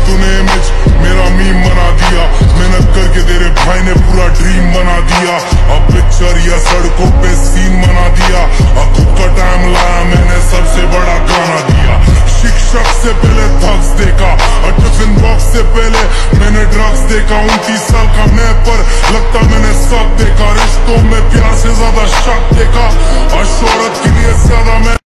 तूने इमेज मेरा मीम बना दिया, मेहनत करके तेरे भाई ने पूरा ड्रीम बना दिया। अब पिक्चर या सड़कों पे सीन बना दिया, अब खुद का टाइम लाया मैंने सबसे बड़ा गाना दिया। शिक्षक से पहले थग्स देखा और टिफिन बॉक्स से पहले मैंने ड्रग्स देखा। 29 साल का मैं पर लगता मैंने सब देखा, रिश्तों में प्यार से ज्यादा शक देखा और शोहरत के लिए ज्यादा मैं